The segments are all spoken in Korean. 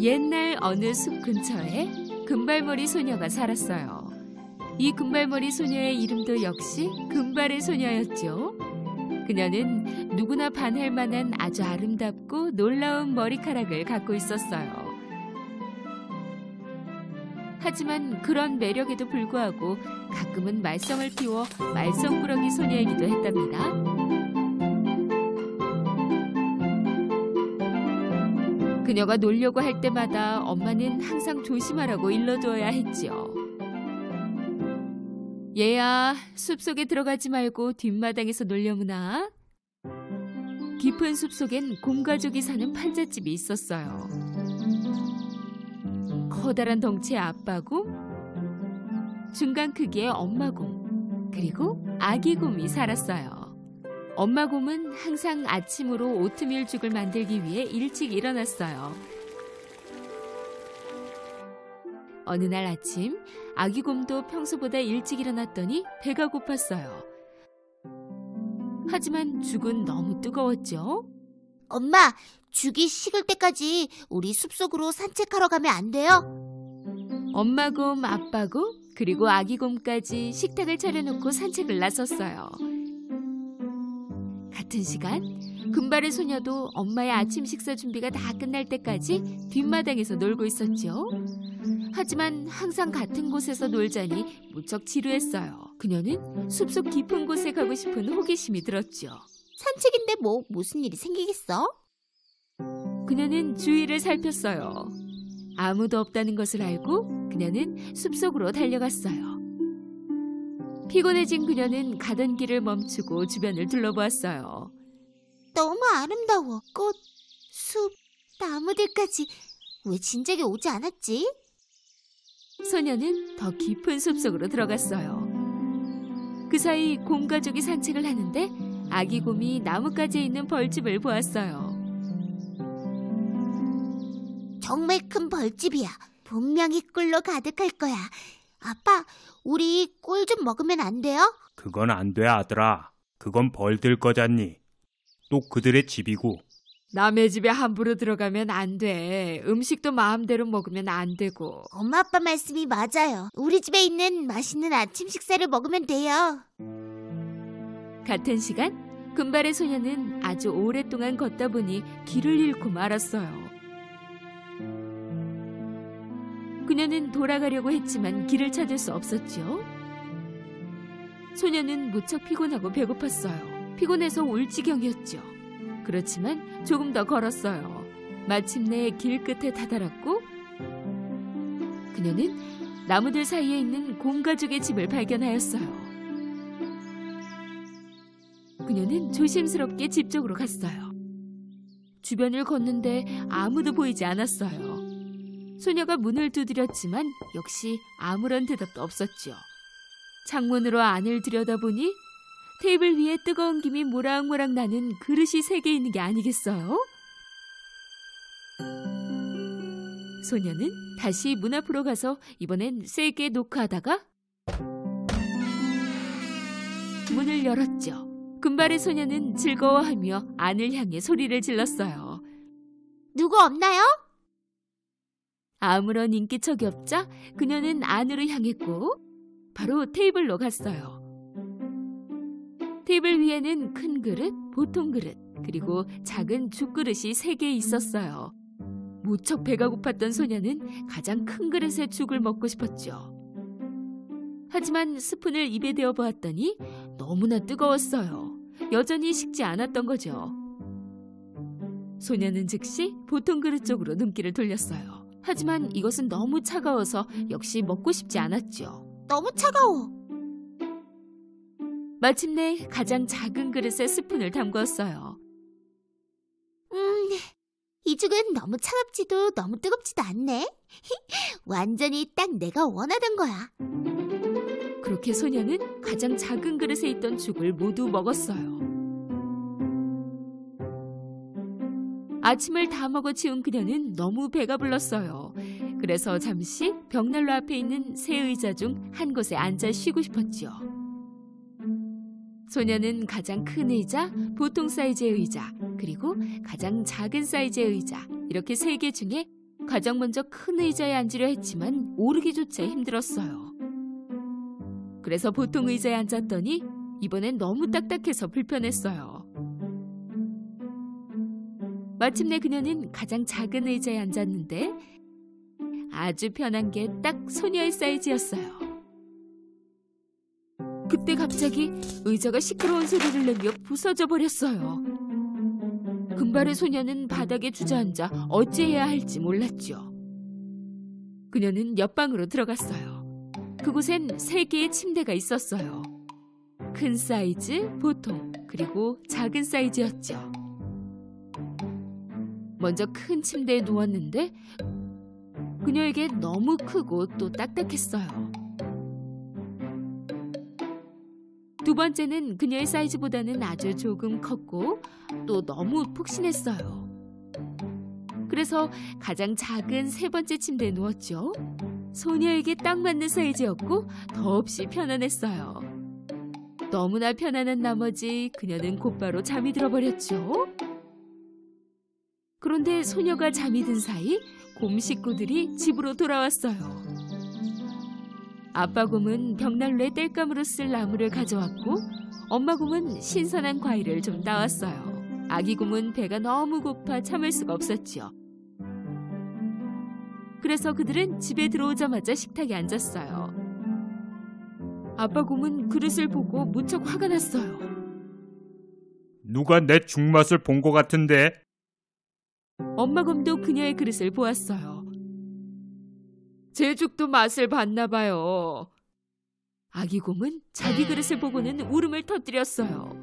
옛날 어느 숲 근처에 금발머리 소녀가 살았어요. 이 금발머리 소녀의 이름도 역시 금발의 소녀였죠. 그녀는 누구나 반할 만한 아주 아름답고 놀라운 머리카락을 갖고 있었어요. 하지만 그런 매력에도 불구하고 가끔은 말썽을 피워 말썽꾸러기 소녀이기도 했답니다. 그녀가 놀려고 할 때마다 엄마는 항상 조심하라고 일러두어야 했지요. 얘야, 숲속에 들어가지 말고 뒷마당에서 놀려무나. 깊은 숲속엔 곰가족이 사는 판잣집이 있었어요. 커다란 덩치의 아빠곰, 중간 크기의 엄마곰, 그리고 아기곰이 살았어요. 엄마곰은 항상 아침으로 오트밀죽을 만들기 위해 일찍 일어났어요. 어느 날 아침, 아기곰도 평소보다 일찍 일어났더니 배가 고팠어요. 하지만 죽은 너무 뜨거웠죠? 엄마, 죽이 식을 때까지 우리 숲속으로 산책하러 가면 안 돼요? 엄마곰, 아빠곰, 그리고 아기곰까지 식탁을 차려놓고 산책을 나섰어요. 같은 시간, 금발의 소녀도 엄마의 아침 식사 준비가 다 끝날 때까지 뒷마당에서 놀고 있었죠. 하지만 항상 같은 곳에서 놀자니 무척 지루했어요. 그녀는 숲속 깊은 곳에 가고 싶은 호기심이 들었죠. 산책인데 무슨 일이 생기겠어? 그녀는 주위를 살폈어요. 아무도 없다는 것을 알고 그녀는 숲속으로 달려갔어요. 피곤해진 그녀는 가던 길을 멈추고 주변을 둘러보았어요. 너무 아름다워. 꽃, 숲, 나무들까지. 왜 진작에 오지 않았지? 소녀는 더 깊은 숲속으로 들어갔어요. 그 사이 곰가족이 산책을 하는데 아기곰이 나뭇가지에 있는 벌집을 보았어요. 정말 큰 벌집이야. 분명히 꿀로 가득할 거야. 아빠, 우리 꿀 좀 먹으면 안 돼요? 그건 안 돼, 아들아. 그건 벌들 거잖니. 또 그들의 집이고. 남의 집에 함부로 들어가면 안 돼. 음식도 마음대로 먹으면 안 되고. 엄마 아빠 말씀이 맞아요. 우리 집에 있는 맛있는 아침 식사를 먹으면 돼요. 같은 시간, 금발의 소녀는 아주 오랫동안 걷다 보니 길을 잃고 말았어요. 그녀는 돌아가려고 했지만 길을 찾을 수 없었죠. 소녀는 무척 피곤하고 배고팠어요. 피곤해서 울 지경이었죠. 그렇지만 조금 더 걸었어요. 마침내 길 끝에 다다랐고 그녀는 나무들 사이에 있는 곰가족의 집을 발견하였어요. 그녀는 조심스럽게 집 쪽으로 갔어요. 주변을 걷는데 아무도 보이지 않았어요. 소녀가 문을 두드렸지만 역시 아무런 대답도 없었죠. 창문으로 안을 들여다보니 테이블 위에 뜨거운 김이 모락모락 나는 그릇이 3개 있는 게 아니겠어요? 소녀는 다시 문 앞으로 가서 이번엔 세게 노크하다가 문을 열었죠. 금발의 소녀는 즐거워하며 안을 향해 소리를 질렀어요. 누구 없나요? 아무런 인기척이 없자 그녀는 안으로 향했고 바로 테이블로 갔어요. 테이블 위에는 큰 그릇, 보통 그릇, 그리고 작은 죽그릇이 3개 있었어요. 무척 배가 고팠던 소녀는 가장 큰 그릇의 죽을 먹고 싶었죠. 하지만 스푼을 입에 대어 보았더니 너무나 뜨거웠어요. 여전히 식지 않았던 거죠. 소녀는 즉시 보통 그릇 쪽으로 눈길을 돌렸어요. 하지만 이것은 너무 차가워서 역시 먹고 싶지 않았죠. 너무 차가워. 마침내 가장 작은 그릇에 스푼을 담궜어요. 이 죽은 너무 차갑지도 너무 뜨겁지도 않네. 완전히 딱 내가 원하던 거야. 그렇게 소녀는 가장 작은 그릇에 있던 죽을 모두 먹었어요. 아침을 다 먹어치운 그녀는 너무 배가 불렀어요. 그래서 잠시 벽난로 앞에 있는 세 의자 중 한 곳에 앉아 쉬고 싶었죠. 소녀는 가장 큰 의자, 보통 사이즈의 의자, 그리고 가장 작은 사이즈의 의자, 이렇게 3개 중에 가장 먼저 큰 의자에 앉으려 했지만 오르기조차 힘들었어요. 그래서 보통 의자에 앉았더니 이번엔 너무 딱딱해서 불편했어요. 마침내 그녀는 가장 작은 의자에 앉았는데 아주 편한 게 딱 소녀의 사이즈였어요. 그때 갑자기 의자가 시끄러운 소리를 내며 부서져 버렸어요. 금발의 소녀는 바닥에 주저앉아 어찌해야 할지 몰랐죠. 그녀는 옆방으로 들어갔어요. 그곳엔 3개의 침대가 있었어요. 큰 사이즈, 보통, 그리고 작은 사이즈였죠. 먼저 큰 침대에 누웠는데 그녀에게 너무 크고 또 딱딱했어요. 두 번째는 그녀의 사이즈보다는 아주 조금 컸고 또 너무 푹신했어요. 그래서 가장 작은 3번째 침대에 누웠죠. 소녀에게 딱 맞는 사이즈였고 더없이 편안했어요. 너무나 편안한 나머지 그녀는 곧바로 잠이 들어버렸죠. 그런데 소녀가 잠이 든 사이 곰 식구들이 집으로 돌아왔어요. 아빠 곰은 벽난로에 땔감으로 쓸 나무를 가져왔고 엄마 곰은 신선한 과일을 좀 따왔어요. 아기 곰은 배가 너무 고파 참을 수가 없었지요. 그래서 그들은 집에 들어오자마자 식탁에 앉았어요. 아빠 곰은 그릇을 보고 무척 화가 났어요. 누가 내 죽맛을 본 것 같은데? 엄마 곰도 그녀의 그릇을 보았어요. 제 죽도 맛을 봤나 봐요. 아기 곰은 자기 그릇을 보고는 울음을 터뜨렸어요.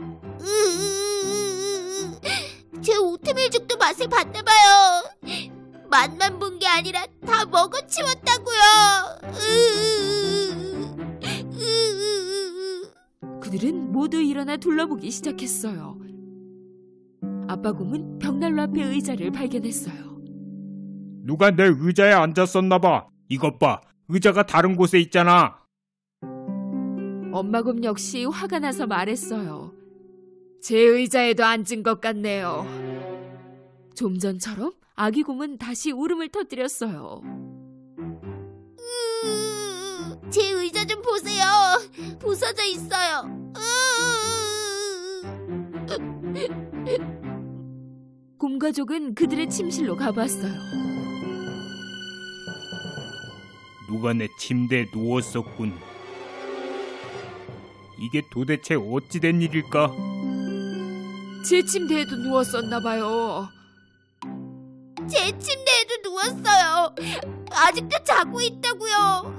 제 오트밀죽도 맛을 봤나 봐요. 맛만 본 게 아니라 다 먹어치웠다고요. 그들은 모두 일어나 둘러보기 시작했어요. 아빠 곰은 벽난로 앞에 의자를 발견했어요. 누가 내 의자에 앉았었나 봐. 이것 봐. 의자가 다른 곳에 있잖아. 엄마 곰 역시 화가 나서 말했어요. 제 의자에도 앉은 것 같네요. 좀 전처럼 아기 곰은 다시 울음을 터뜨렸어요. 제 의자 좀 보세요. 부서져 있어요. 곰 가족은 그들의 침실로 가봤어요. 누가 내 침대에 누웠었군. 이게 도대체 어찌 된 일일까? 제 침대에도 누웠었나 봐요. 제 침대에도 누웠어요. 아직도 자고 있다고요.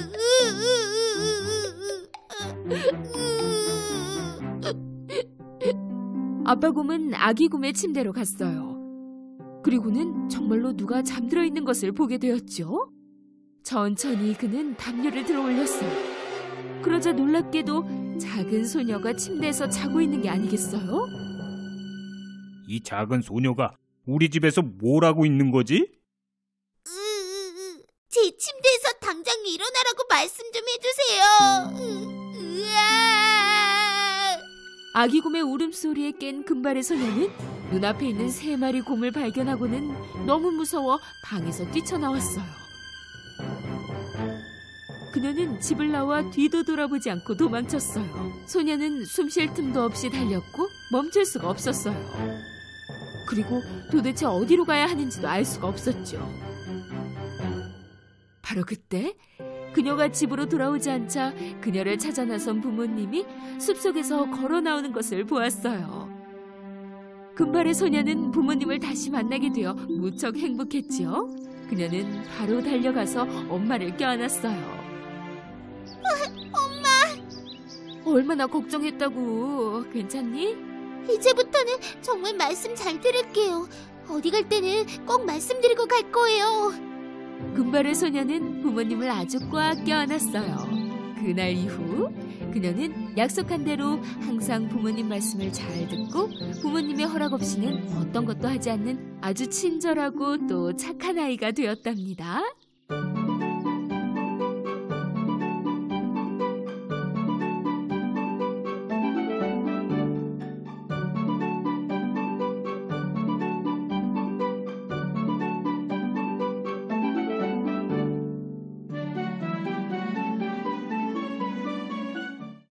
아빠 곰은 아기 곰의 침대로 갔어요. 그리고는 정말로 누가 잠들어 있는 것을 보게 되었죠. 천천히 그는 담요를 들어 올렸어요. 그러자 놀랍게도 작은 소녀가 침대에서 자고 있는 게 아니겠어요? 이 작은 소녀가 우리 집에서 뭘 하고 있는 거지? 제 침대에서 당장 일어나라고 말씀 좀 해주세요. 아기 곰의 울음소리에 깬 금발의 소녀는 눈앞에 있는 3마리 곰을 발견하고는 너무 무서워 방에서 뛰쳐나왔어요. 그녀는 집을 나와 뒤도 돌아보지 않고 도망쳤어요. 소녀는 숨 쉴 틈도 없이 달렸고 멈출 수가 없었어요. 그리고 도대체 어디로 가야 하는지도 알 수가 없었죠. 바로 그때 그녀가 집으로 돌아오지 않자 그녀를 찾아 나선 부모님이 숲속에서 걸어 나오는 것을 보았어요. 금발의 소녀는 부모님을 다시 만나게 되어 무척 행복했지요. 그녀는 바로 달려가서 엄마를 껴안았어요. 엄마! 얼마나 걱정했다고. 괜찮니? 이제부터는 정말 말씀 잘 들을게요. 어디 갈 때는 꼭 말씀드리고 갈 거예요. 금발의 소녀는 부모님을 아주 꽉 껴안았어요. 그날 이후 그녀는 약속한 대로 항상 부모님 말씀을 잘 듣고 부모님의 허락 없이는 어떤 것도 하지 않는 아주 친절하고 또 착한 아이가 되었답니다.